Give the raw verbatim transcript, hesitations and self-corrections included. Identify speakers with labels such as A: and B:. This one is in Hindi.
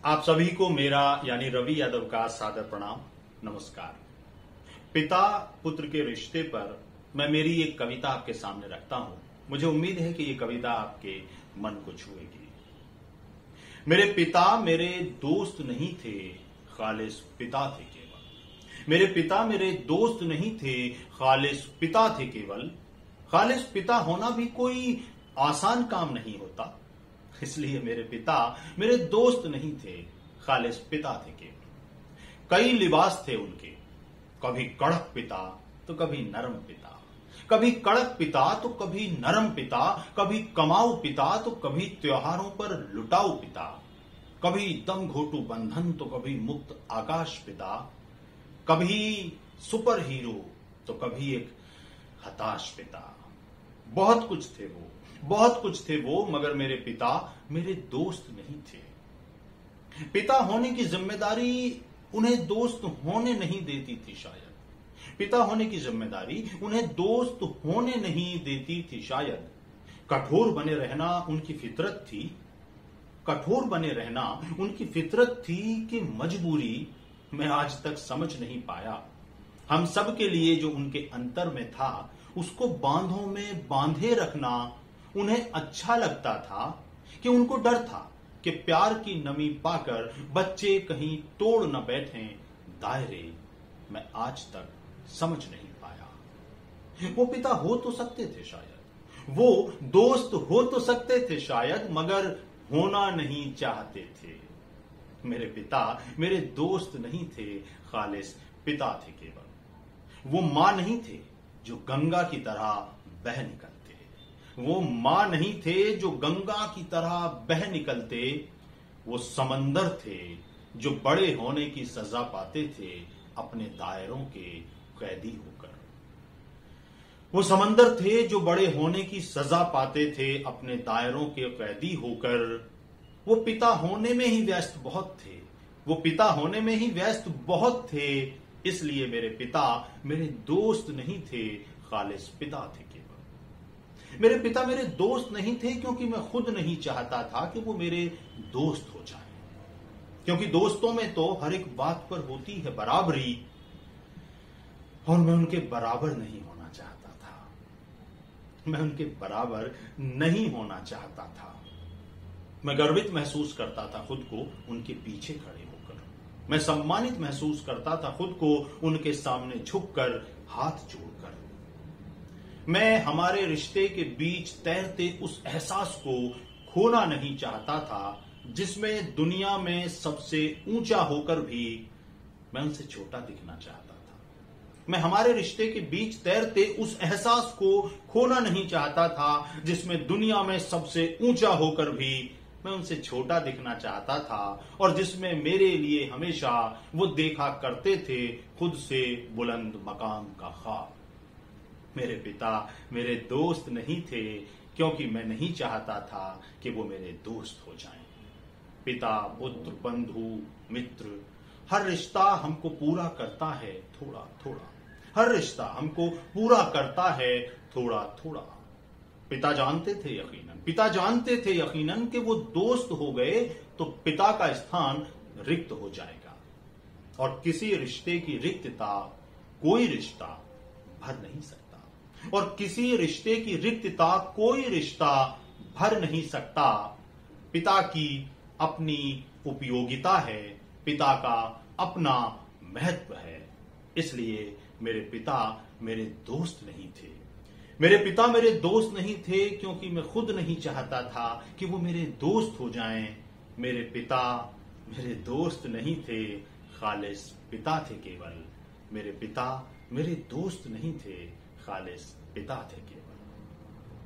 A: आप सभी को मेरा यानी रवि यादव का सादर प्रणाम, नमस्कार। पिता पुत्र के रिश्ते पर मैं मेरी एक कविता आपके सामने रखता हूं। मुझे उम्मीद है कि ये कविता आपके मन को छुएगी। मेरे पिता मेरे दोस्त नहीं थे, खालिस पिता थे केवल। मेरे पिता मेरे दोस्त नहीं थे, खालिस पिता थे केवल। खालिस पिता होना भी कोई आसान काम नहीं होता, इसलिए मेरे पिता मेरे दोस्त नहीं थे, खालिस पिता थे केवल। कई लिबास थे उनके, कभी कड़क पिता तो कभी नरम पिता, कभी कड़क पिता तो कभी नरम पिता, कभी कमाऊ पिता तो कभी त्योहारों पर लुटाऊ पिता, कभी दम घोटू बंधन तो कभी मुक्त आकाश पिता, कभी सुपर हीरो तो कभी एक हताश पिता। बहुत कुछ थे वो, बहुत कुछ थे वो, मगर मेरे पिता मेरे दोस्त नहीं थे। पिता होने की जिम्मेदारी उन्हें दोस्त होने नहीं देती थी शायद। पिता होने की जिम्मेदारी उन्हें दोस्त होने नहीं देती थी शायद। कठोर बने रहना उनकी फितरत थी, कठोर बने रहना उनकी फितरत थी कि मजबूरी मैं आज तक समझ नहीं पाया। हम सब के लिए जो उनके अंतर में था, उसको बांधों में बांधे रखना उन्हें अच्छा लगता था कि उनको डर था कि प्यार की नमी पाकर बच्चे कहीं तोड़ न बैठें दायरे। मैं आज तक समझ नहीं पाया। वो पिता हो तो सकते थे शायद, वो दोस्त हो तो सकते थे शायद, मगर होना नहीं चाहते थे। मेरे पिता मेरे दोस्त नहीं थे, खालिस पिता थे केवल। वो मां नहीं थे जो गंगा की तरह बह निकलते, वो मां नहीं थे जो गंगा की तरह बह निकलते। वो समंदर थे जो बड़े होने की सजा पाते थे अपने दायरों के कैदी होकर। वो समंदर थे जो बड़े होने की सजा पाते थे अपने दायरों के कैदी होकर। वो पिता होने में ही व्यस्त बहुत थे, वो पिता होने में ही व्यस्त बहुत थे, इसलिए मेरे पिता मेरे दोस्त नहीं थे, खालिस पिता थे केवल। मेरे पिता मेरे दोस्त नहीं थे क्योंकि मैं खुद नहीं चाहता था कि वो मेरे दोस्त हो जाए, क्योंकि दोस्तों में तो हर एक बात पर होती है बराबरी, और मैं उनके बराबर नहीं होना चाहता था। मैं उनके बराबर नहीं होना चाहता था। मैं गर्वित महसूस करता था खुद को उनके पीछे खड़े होकर। मैं सम्मानित महसूस करता था खुद को उनके सामने झुककर, हाथ जोड़कर। मैं हमारे रिश्ते के बीच तैरते उस एहसास को खोना नहीं चाहता था जिसमें दुनिया में सबसे ऊंचा होकर भी मैं उनसे छोटा दिखना चाहता था। मैं हमारे रिश्ते के बीच तैरते उस एहसास को खोना नहीं चाहता था जिसमें दुनिया में सबसे ऊंचा होकर भी मैं उनसे छोटा दिखना चाहता था, और जिसमें मेरे लिए हमेशा वो देखा करते थे खुद से बुलंद मकाम का ख्वाब। मेरे पिता मेरे दोस्त नहीं थे क्योंकि मैं नहीं चाहता था कि वो मेरे दोस्त हो जाएं। पिता, पुत्र, बंधु, मित्र, हर रिश्ता हमको पूरा करता है थोड़ा थोड़ा। हर रिश्ता हमको पूरा करता है थोड़ा थोड़ा। पिता जानते थे यकीनन, पिता जानते थे यकीनन कि वो दोस्त हो गए तो पिता का स्थान रिक्त हो जाएगा, और किसी रिश्ते की रिक्तता कोई रिश्ता भर नहीं सकता, और किसी रिश्ते की रिक्तता कोई रिश्ता भर नहीं सकता। पिता की अपनी उपयोगिता है, पिता का अपना महत्व है, इसलिए मेरे पिता मेरे दोस्त नहीं थे। मेरे पिता मेरे दोस्त नहीं थे क्योंकि मैं खुद नहीं चाहता था कि वो मेरे दोस्त हो जाएं। मेरे पिता मेरे दोस्त नहीं थे, खालिस पिता थे केवल। मेरे पिता मेरे दोस्त नहीं थे, खालिस पिता थे केवल।